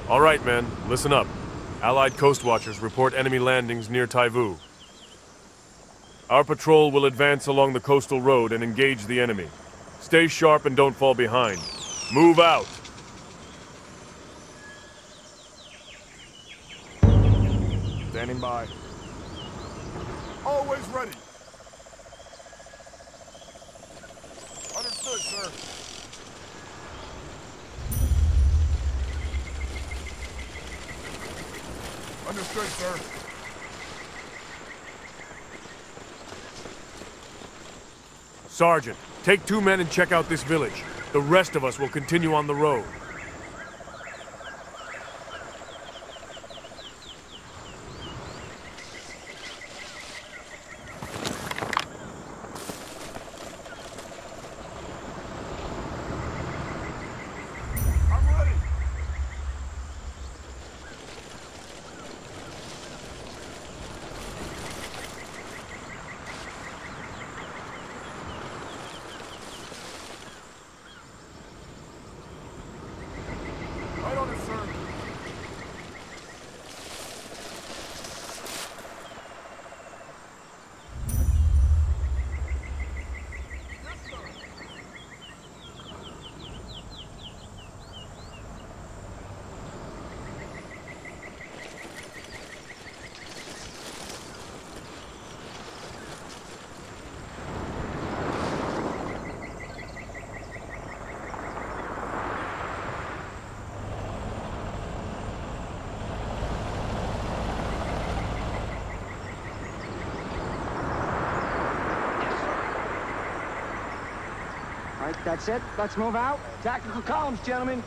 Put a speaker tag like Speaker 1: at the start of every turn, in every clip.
Speaker 1: All right, men, listen up. Allied coast watchers report enemy landings near Taivu. Our patrol will advance along the coastal road and engage the enemy. Stay sharp and don't fall behind. Move out! Standing by.
Speaker 2: Always ready. Understood, sir. Understood, sir.
Speaker 1: Sergeant, take 2 men and check out this village. The rest of us will continue on the road.
Speaker 2: I'm ready. Right on it, sir. Yes, sir.
Speaker 3: All right, that's it. Let's move out. Tactical columns, gentlemen.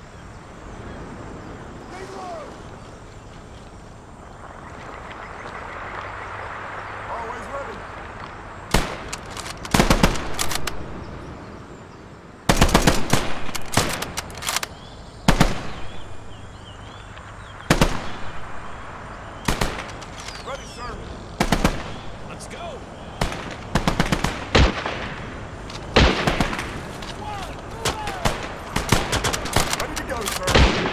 Speaker 2: Take low. Always ready. Ready, sir.
Speaker 4: Let's go!
Speaker 2: Ready to go, sir.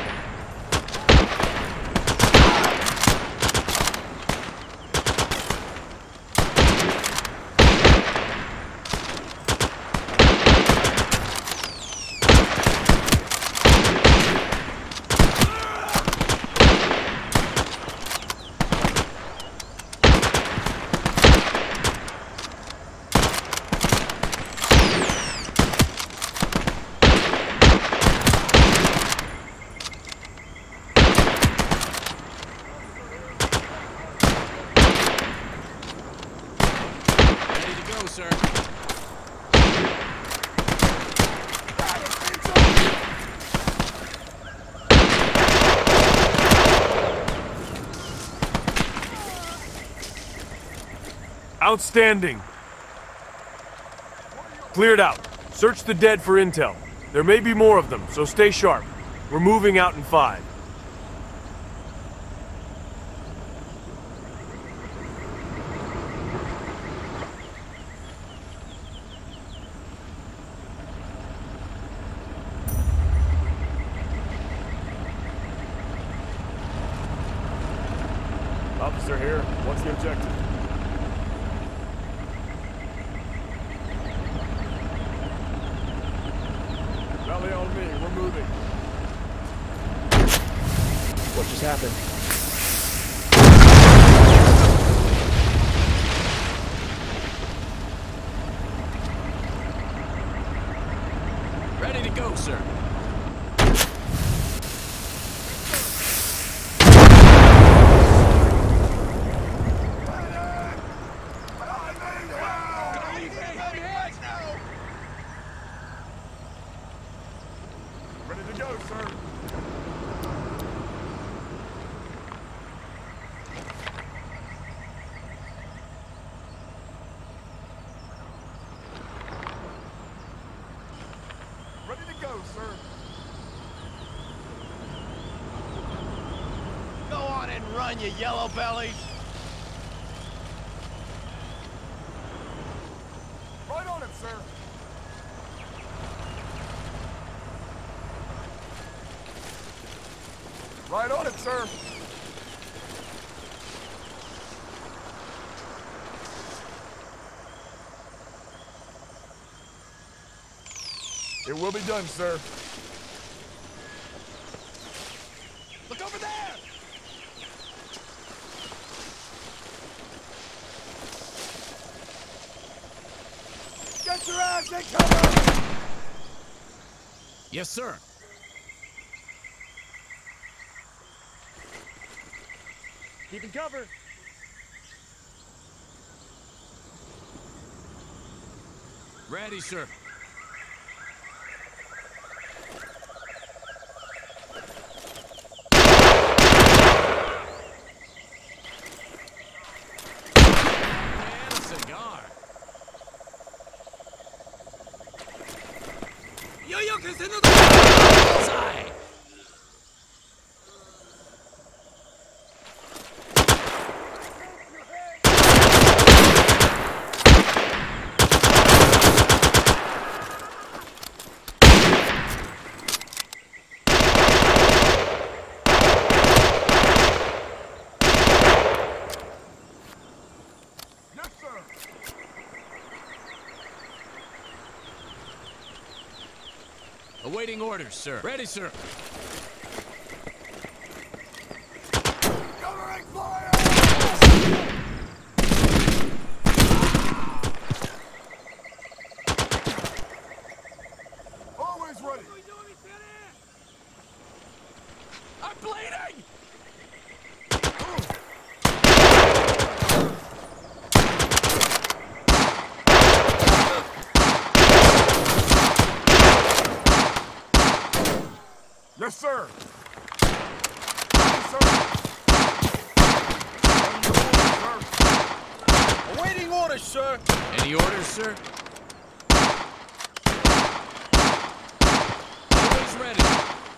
Speaker 4: Ready to go, sir.
Speaker 1: Outstanding! Cleared out. Search the dead for intel. There may be more of them, so stay sharp. We're moving out in 5. Officer here. What's the objective? Rally on me. We're moving.
Speaker 3: What just happened?
Speaker 4: Ready to go, sir.
Speaker 2: Ready to go, sir. Ready to go, sir.
Speaker 4: Go on and run, you yellow bellies!
Speaker 2: Right on it, sir. Right on it, sir. It will be done, sir.
Speaker 4: Look over there!
Speaker 2: Get your ass in cover!
Speaker 4: Yes, sir.
Speaker 3: Keeping cover.
Speaker 4: Ready, sir. And a cigar. Yo, que se nos bullseye.
Speaker 2: Yes, sir.
Speaker 4: Awaiting orders, sir. Ready, sir.
Speaker 2: Covering fire! Always ready.
Speaker 4: I'm bleeding!
Speaker 2: Yes, sir. Yes, sir.
Speaker 5: Awaiting orders, sir.
Speaker 4: Any orders, sir? Always ready.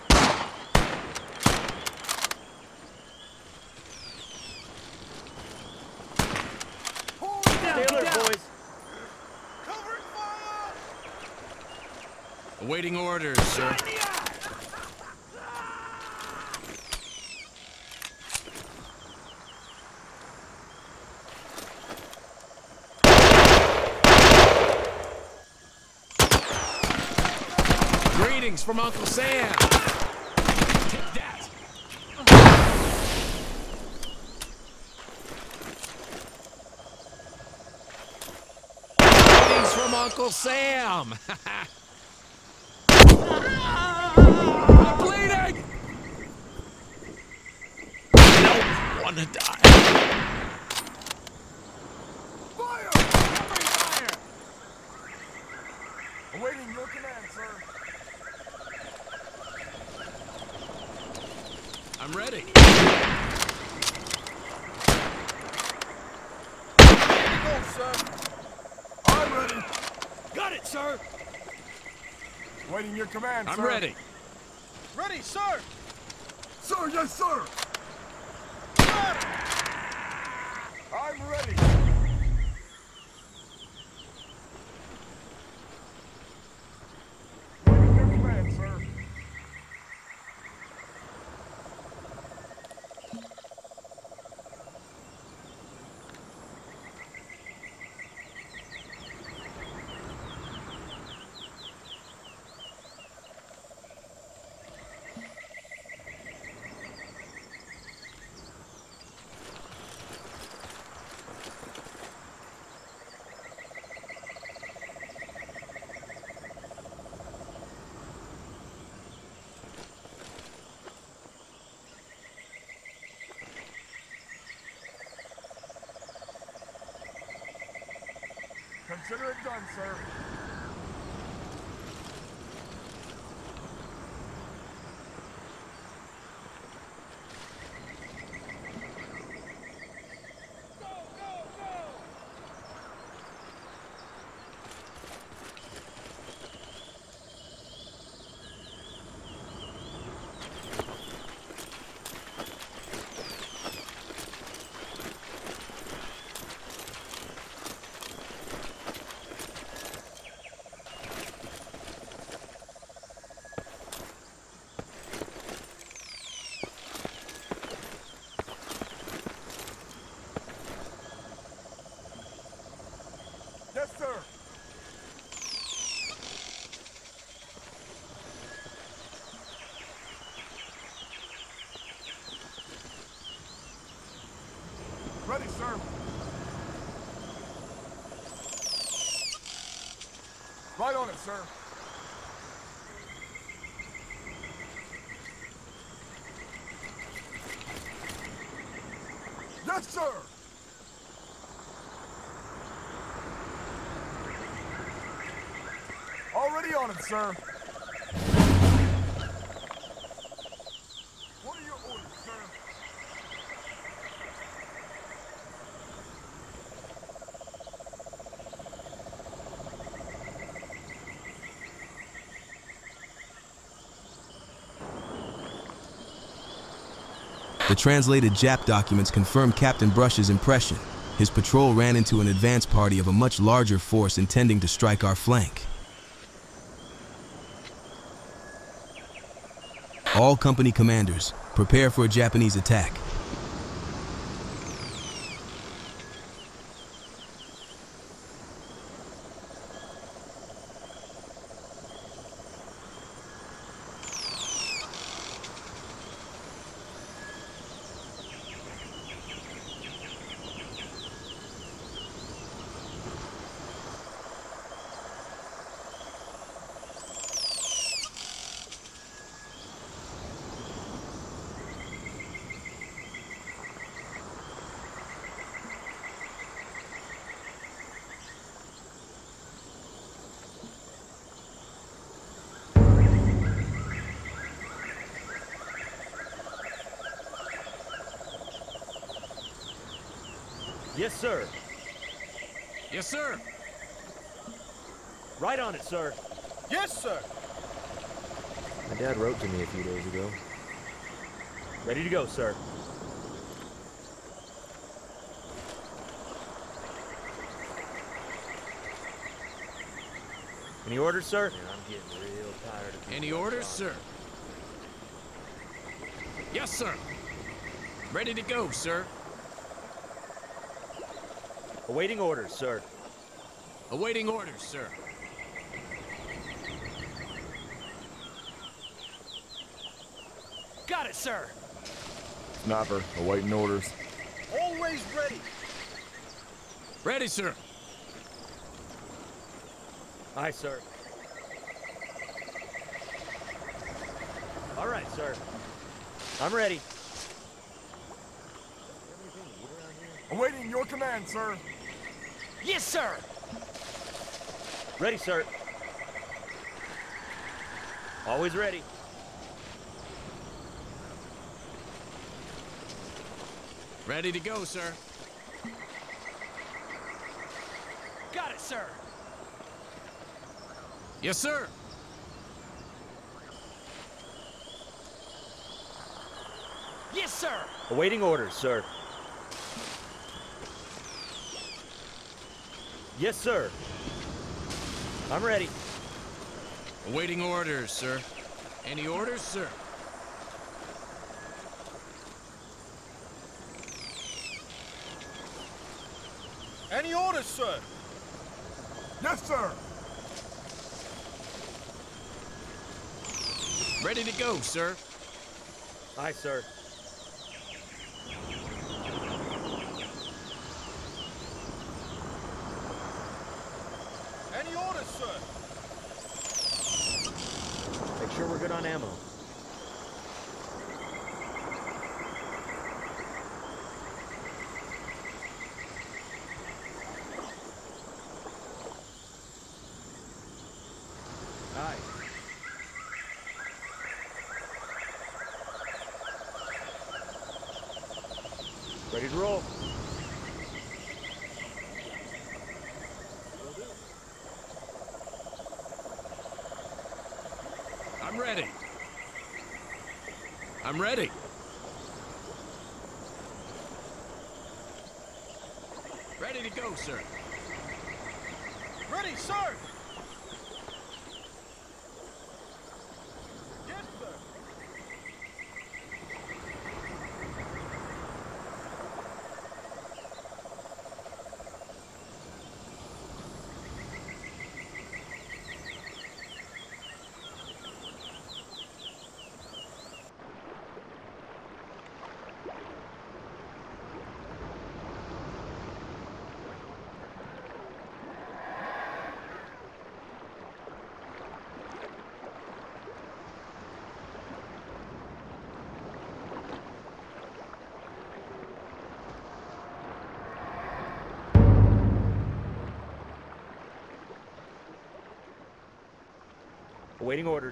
Speaker 3: Stay alert, boys.
Speaker 2: Covering fire!
Speaker 4: Awaiting orders, sir. Greetings from Uncle Sam. Take that. Greetings from Uncle Sam. I'm bleeding. I don't want to die.
Speaker 2: Fire!
Speaker 4: Covering fire.
Speaker 2: Awaiting your command, sir.
Speaker 4: I'm ready.
Speaker 5: Here we go, sir.
Speaker 2: I'm ready.
Speaker 3: Got it, sir.
Speaker 2: Waiting your command,
Speaker 4: I'm
Speaker 2: sir.
Speaker 4: ready.
Speaker 5: Ready, sir.
Speaker 2: Sir, yes, sir. I'm ready. Waiting your command, sir. Consider it done, sir. Ready, sir. Right on it, sir. Yes, sir! Already on it, sir. What are your orders, sir?
Speaker 6: The translated Jap documents confirm Captain Brush's impression. His patrol ran into an advance party of a much larger force intending to strike our flank. All company commanders, prepare for a Japanese attack.
Speaker 7: Yes, sir.
Speaker 4: Yes, sir.
Speaker 7: Right on it, sir.
Speaker 5: Yes, sir.
Speaker 7: My dad wrote to me a few days ago. Ready to go, sir. Any orders, sir? Man, I'm getting real tired of
Speaker 4: Any orders, sir? Yes, sir. Ready to go, sir.
Speaker 7: Awaiting orders, sir.
Speaker 4: Awaiting orders, sir.
Speaker 3: Got it, sir.
Speaker 2: Sniper, awaiting orders.
Speaker 5: Always ready.
Speaker 4: Ready, sir.
Speaker 7: Aye, sir. All right, sir. I'm ready.
Speaker 2: Awaiting your command, sir.
Speaker 3: Yes, sir.
Speaker 7: Ready, sir. Always ready.
Speaker 4: Ready to go, sir.
Speaker 3: Got it, sir.
Speaker 4: Yes, sir.
Speaker 3: Yes, sir.
Speaker 7: Awaiting orders, sir. Yes, sir. I'm ready.
Speaker 4: Awaiting orders, sir. Any orders, sir?
Speaker 5: Any orders, sir?
Speaker 2: Yes, sir.
Speaker 4: Ready to go, sir.
Speaker 7: Aye, sir.
Speaker 5: Any orders, sir?
Speaker 7: Make sure we're good on ammo. Aye. Ready to roll.
Speaker 4: I'm ready. I'm ready. Ready to go, sir.
Speaker 5: Ready, sir. Yes, sir.
Speaker 7: Awaiting orders.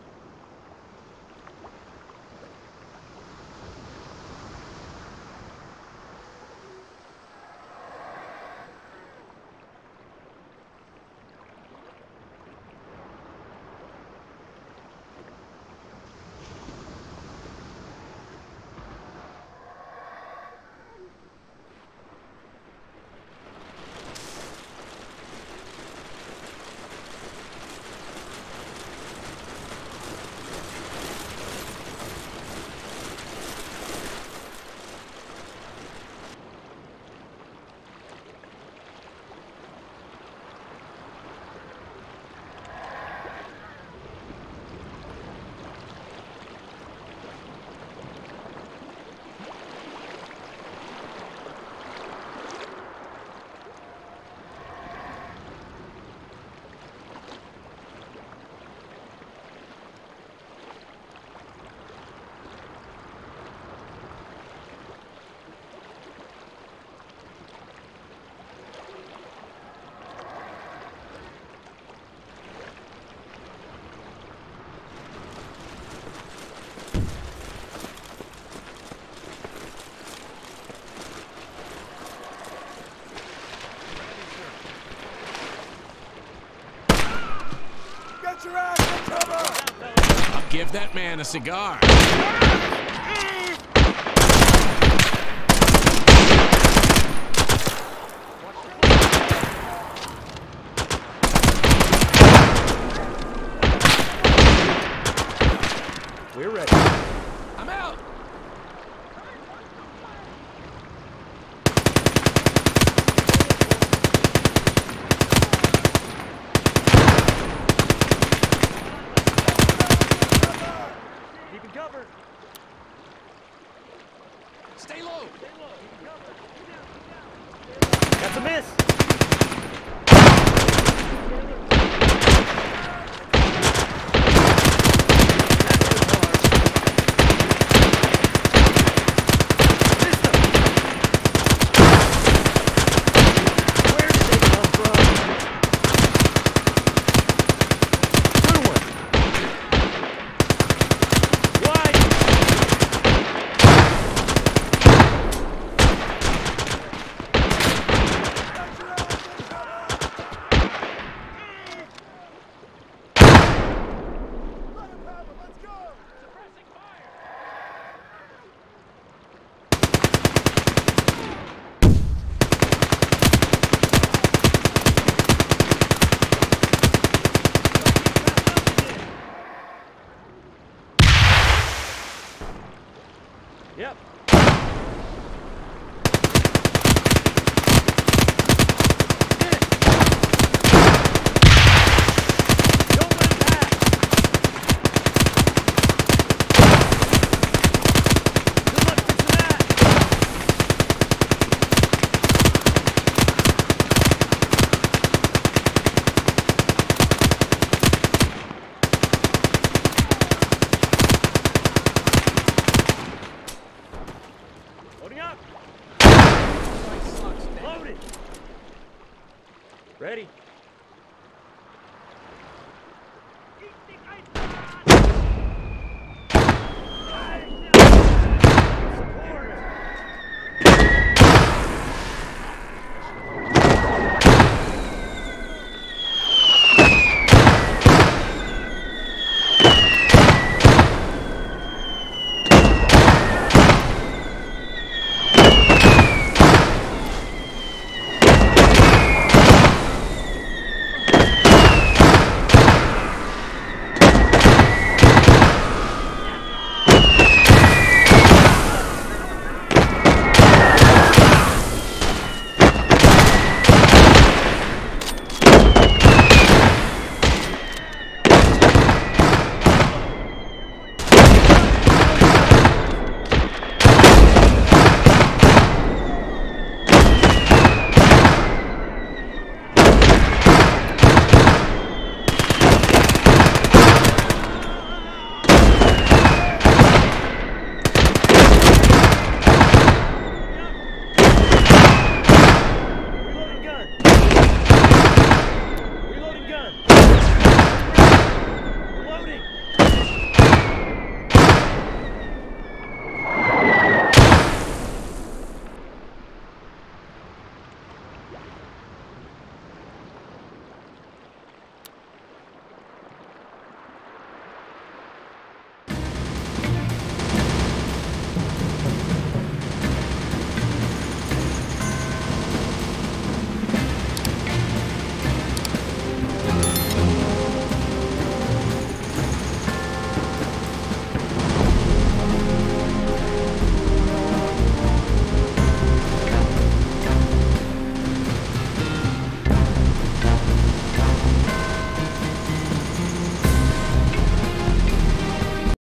Speaker 2: Get your ass in cover!
Speaker 4: I'll give that man a cigar.
Speaker 7: We're ready.
Speaker 4: I'm out.
Speaker 7: Keeping cover.
Speaker 4: Stay low.
Speaker 7: That's a miss. Yep.